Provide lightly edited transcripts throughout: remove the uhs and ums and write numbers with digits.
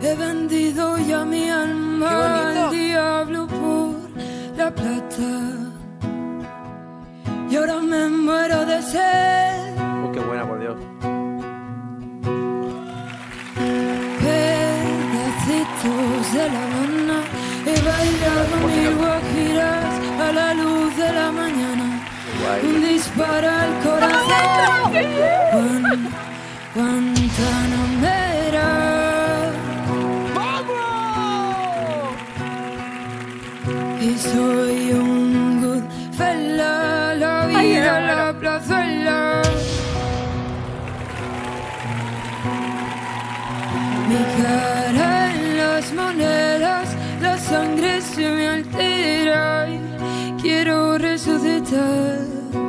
He vendido ya mi alma al diablo por la plata. Y ahora me muero de sed. Qué buena, por Dios. Pedacitos de La Habana. He bailado mil guajiras a la luz de la mañana. Un disparo al corazón. Guantanamera. ¡Vamos! Y soy un Goodfella, la vida, la plazuela. Mi cara en las monedas, la sangre se me altera y quiero resucitar.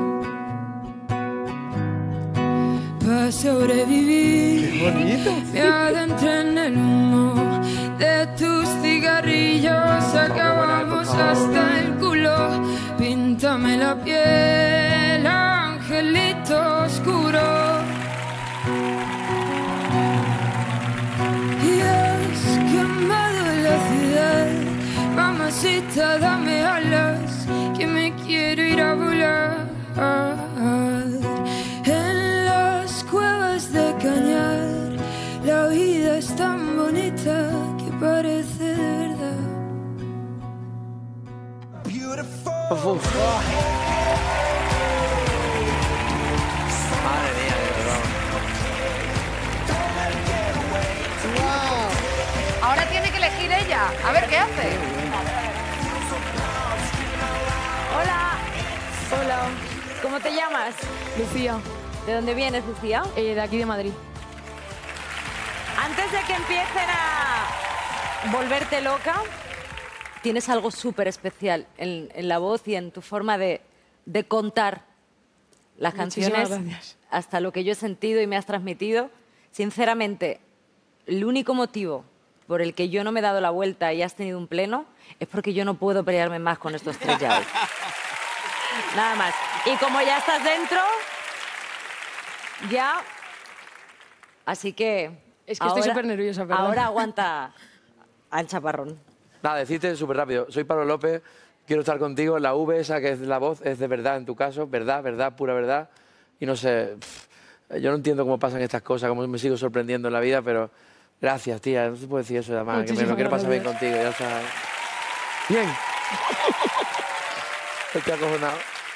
Para sobrevivir, qué bonito, me adentré en el humo de tus cigarrillos. Acabamos hasta el culo. Píntame la piel, angelito oscuro. Y has quemado la ciudad, mamacita, dame alas, que me quiero ir a volar. En las cuevas de Cañar, la vida es tan bonita que parece de verdad. Madre mía, de verdad. Wow. Ahora tiene que elegir ella. A ver qué hace. Hola. Hola. ¿Cómo te llamas? Lucía. ¿De dónde vienes, Lucía? De aquí de Madrid. Antes de que empiecen a volverte loca, tienes algo súper especial en la voz y en tu forma de contar las canciones. Gracias. Hasta lo que yo he sentido y me has transmitido. Sinceramente, el único motivo por el que yo no me he dado la vuelta y has tenido un pleno es porque yo no puedo pelearme más con estos tres llaves. Nada más. Y como ya estás dentro, ya... Así que... Es que estoy súper nerviosa, perdón. Ahora aguanta al chaparrón. Nada, decirte súper rápido. Soy Pablo López, quiero estar contigo. La V esa que es la voz es de verdad en tu caso. Verdad, verdad, pura verdad. Y no sé, yo no entiendo cómo pasan estas cosas, cómo me sigo sorprendiendo en la vida, pero gracias, tía. No te puedo decir eso de más, que me lo quiero pasar bien contigo. Ya está. Bien. Estoy acojonado.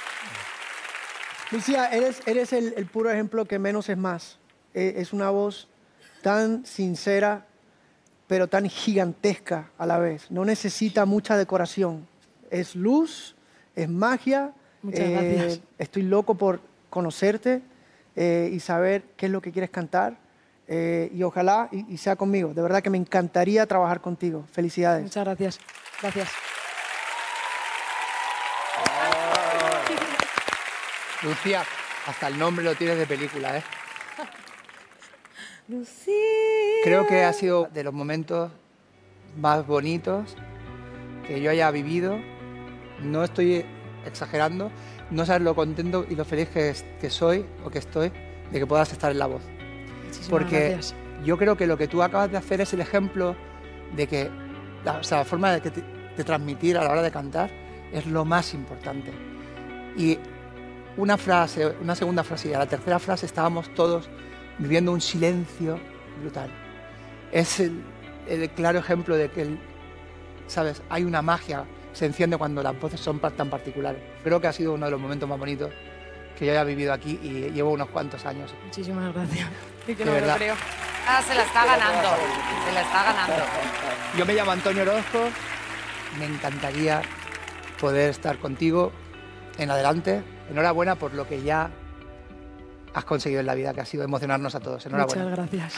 Lucía, eres el puro ejemplo que menos es más. Es una voz tan sincera, pero tan gigantesca a la vez. No necesita mucha decoración. Es luz, es magia. Muchas gracias. Estoy loco por conocerte y saber qué es lo que quieres cantar. Y ojalá y sea conmigo. De verdad que me encantaría trabajar contigo. Felicidades. Muchas gracias. Gracias. Lucía, hasta el nombre lo tienes de película, ¿eh? Lucía. Creo que ha sido de los momentos más bonitos que yo haya vivido. No estoy exagerando. No sabes lo contento y lo feliz que soy o que estoy de que puedas estar en La Voz. Muchísimas Porque gracias. yo creo que lo que tú acabas de hacer es el ejemplo de que la forma de transmitir a la hora de cantar es lo más importante. Y una frase, una segunda frase y a la tercera frase estábamos todos viviendo un silencio brutal. Es el claro ejemplo de que, ¿sabes? Hay una magia, se enciende cuando las voces son tan particulares. Creo que ha sido uno de los momentos más bonitos que yo haya vivido aquí y llevo unos cuantos años. Muchísimas gracias. Y que De no me lo verdad. creo. Ah, se la está ganando. Se la está ganando. Yo me llamo Antonio Orozco, me encantaría poder estar contigo en adelante. Enhorabuena por lo que ya has conseguido en la vida, que ha sido emocionarnos a todos. Enhorabuena. Muchas gracias.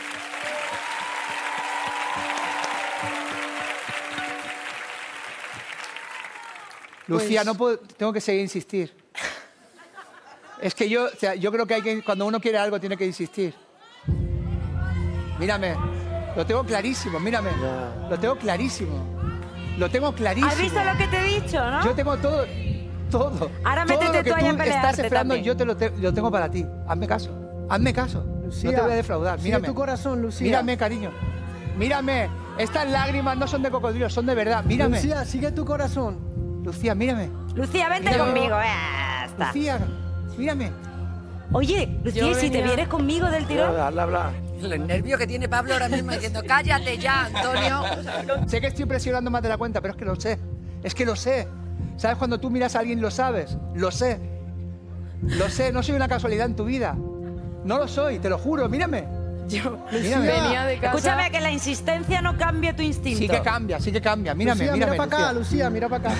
Lucía, Pues- no puedo, tengo que seguir insistir. Es que yo creo que cuando uno quiere algo tiene que insistir. Mírame, lo tengo clarísimo, mírame. Lo tengo clarísimo. Lo tengo clarísimo. ¿Has visto lo que te he dicho, no? Yo tengo todo. Ahora Todo métete lo que tú ahí en estás pelearte esperando, también. yo te lo tengo para ti. Hazme caso. Hazme caso. Lucía, no te voy a defraudar. sigue Mírame. tu corazón, Lucía. Mírame, cariño. mírame. Estas lágrimas no son de cocodrilo, son de verdad. Mírame. Lucía, sigue tu corazón. Lucía, mírame. Lucía, vente Mira. conmigo. Ya está. Lucía, mírame. Oye, Lucía, Yo ¿y si te venía- vienes conmigo del tirón? Habla. El nervio que tiene Pablo ahora mismo diciendo, cállate ya, Antonio. Sé que estoy presionando más de la cuenta, pero es que lo sé. Es que lo sé. ¿Sabes cuando tú miras a alguien y lo sabes? Lo sé. Lo sé, no soy una casualidad en tu vida. No lo soy, te lo juro, mírame. Yo Mírame. venía de casa. Escúchame, que la insistencia no cambie tu instinto. Sí que cambia. Mírame, Lucía, mírame, mira para acá, Lucía. Lucía, mira para acá.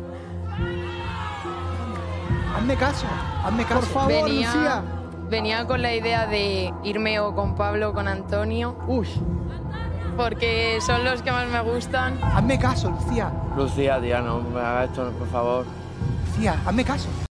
Hazme caso. Por favor, Lucía. Venía con la idea de irme o con Pablo o con Antonio, Uy, porque son los que más me gustan. Hazme caso, Lucía. Lucía, tía, no me hagas esto, por favor. Lucía, hazme caso.